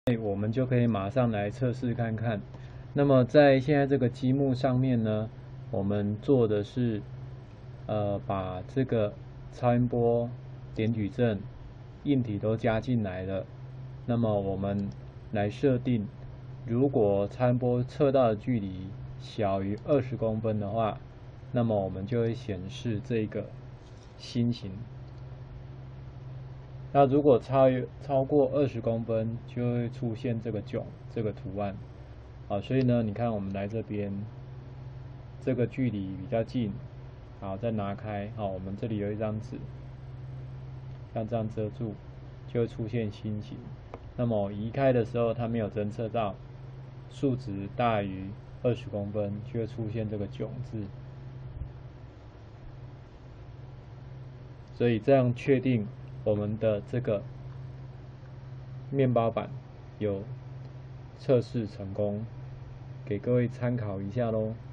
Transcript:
我们就可以马上来测试看看。那么在现在这个积木上面呢，我们做的是，把这个超音波点矩阵硬体都加进来了。那么我们来设定，如果超音波测到的距离小于20公分的话，那么我们就会显示这个心形。那如果超过20公分，就会出现这个囧这个图案。好，所以呢，你看我们来这边，这个距离比较近，好，再拿开，好，我们这里有一张纸，像这样遮住，就会出现心形。那么移开的时候，它没有侦测到数值大于20公分，就会出现这个囧字。所以这样确定我们的这个面包板有测试成功，给各位参考一下咯。